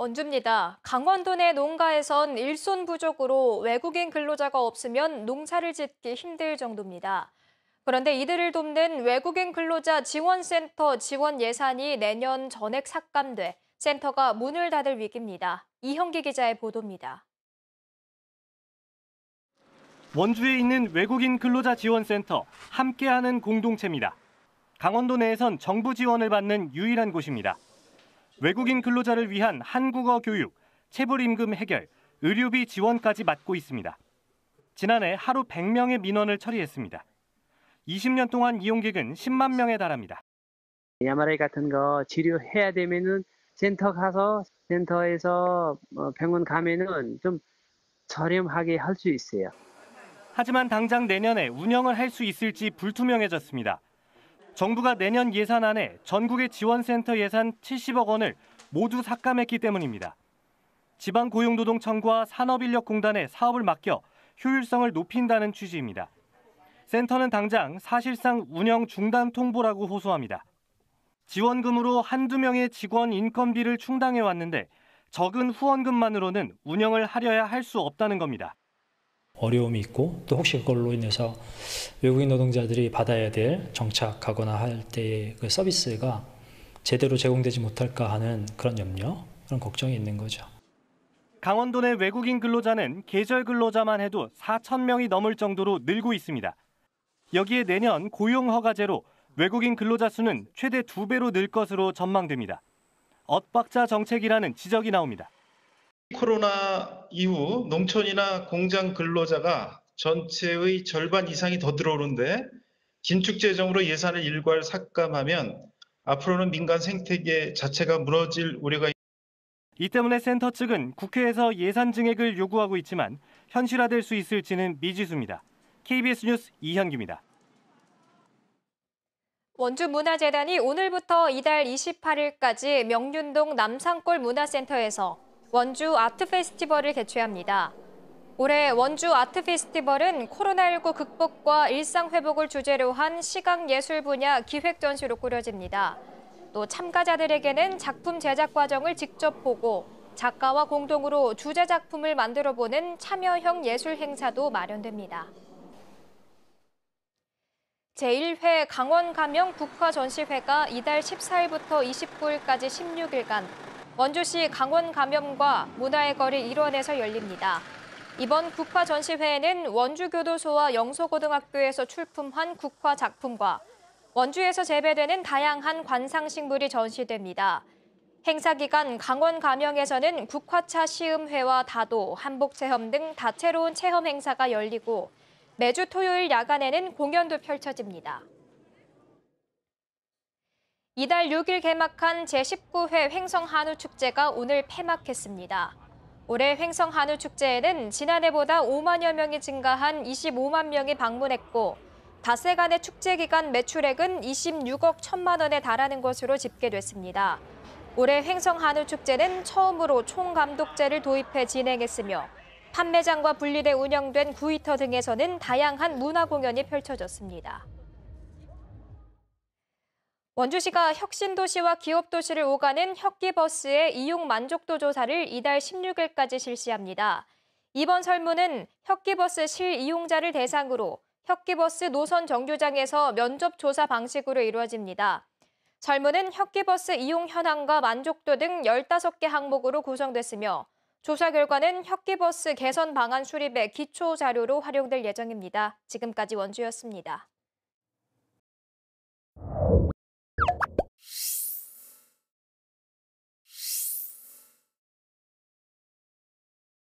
원주입니다. 강원도 내 농가에선 일손 부족으로 외국인 근로자가 없으면 농사를 짓기 힘들 정도입니다. 그런데 이들을 돕는 외국인 근로자 지원센터 지원 예산이 내년 전액 삭감돼 센터가 문을 닫을 위기입니다. 이형기 기자의 보도입니다. 원주에 있는 외국인 근로자 지원센터 함께하는 공동체입니다. 강원도 내에선 정부 지원을 받는 유일한 곳입니다. 외국인 근로자를 위한 한국어 교육, 체불임금 해결, 의료비 지원까지 맡고 있습니다. 지난해 하루 100명의 민원을 처리했습니다. 20년 동안 이용객은 10만 명에 달합니다. MRI 같은 거 치료해야 되면은 센터 가서 센터에서 병원 가면은 좀 저렴하게 할 수 있어요. 하지만 당장 내년에 운영을 할 수 있을지 불투명해졌습니다. 정부가 내년 예산안에 전국의 지원센터 예산 70억 원을 모두 삭감했기 때문입니다. 지방고용노동청과 산업인력공단에 사업을 맡겨 효율성을 높인다는 취지입니다. 센터는 당장 사실상 운영 중단 통보라고 호소합니다. 지원금으로 한두 명의 직원 인건비를 충당해왔는데 적은 후원금만으로는 운영을 하려야 할 수 없다는 겁니다. 어려움이 있고 또 혹시 그걸로 인해서 외국인 노동자들이 받아야 될 정착하거나 할 때의 그 서비스가 제대로 제공되지 못할까 하는 그런 염려, 그런 걱정이 있는 거죠. 강원도 내 외국인 근로자는 계절 근로자만 해도 4천 명이 넘을 정도로 늘고 있습니다. 여기에 내년 고용허가제로 외국인 근로자 수는 최대 2배로 늘 것으로 전망됩니다. 엇박자 정책이라는 지적이 나옵니다. 코로나 이후 농촌이나 공장 근로자가 전체의 절반 이상이 더 들어오는데 긴축 재정으로 예산을 일괄 삭감하면 앞으로는 민간 생태계 자체가 무너질 우려가 있습니다. 이 때문에 센터 측은 국회에서 예산 증액을 요구하고 있지만 현실화될 수 있을지는 미지수입니다. KBS 뉴스 이현기입니다. 원주문화재단이 오늘부터 이달 28일까지 명륜동 남산골 문화센터에서 원주 아트 페스티벌을 개최합니다. 올해 원주 아트 페스티벌은 코로나19 극복과 일상 회복을 주제로 한 시각예술 분야 기획 전시로 꾸려집니다. 또 참가자들에게는 작품 제작 과정을 직접 보고 작가와 공동으로 주제 작품을 만들어보는 참여형 예술 행사도 마련됩니다. 제1회 강원가명 국화전시회가 이달 14일부터 29일까지 16일간 원주시 강원가명과 문화의 거리 일원에서 열립니다. 이번 국화전시회에는 원주교도소와 영소고등학교에서 출품한 국화 작품과 원주에서 재배되는 다양한 관상식물이 전시됩니다. 행사 기간 강원가명에서는 국화차 시음회와 다도, 한복체험 등 다채로운 체험 행사가 열리고 매주 토요일 야간에는 공연도 펼쳐집니다. 이달 6일 개막한 제19회 횡성한우축제가 오늘 폐막했습니다. 올해 횡성한우축제에는 지난해보다 5만여 명이 증가한 25만 명이 방문했고 닷새간의 축제 기간 매출액은 26억 1천만 원에 달하는 것으로 집계됐습니다. 올해 횡성한우축제는 처음으로 총감독제를 도입해 진행했으며 판매장과 분리돼 운영된 구이터 등에서는 다양한 문화 공연이 펼쳐졌습니다. 원주시가 혁신도시와 기업도시를 오가는 혁기버스의 이용 만족도 조사를 이달 16일까지 실시합니다. 이번 설문은 혁기버스 실이용자를 대상으로 혁기버스 노선 정류장에서 면접 조사 방식으로 이루어집니다. 설문은 혁기버스 이용 현황과 만족도 등 15개 항목으로 구성됐으며 조사 결과는 혁기버스 개선 방안 수립의 기초 자료로 활용될 예정입니다. 지금까지 원주였습니다.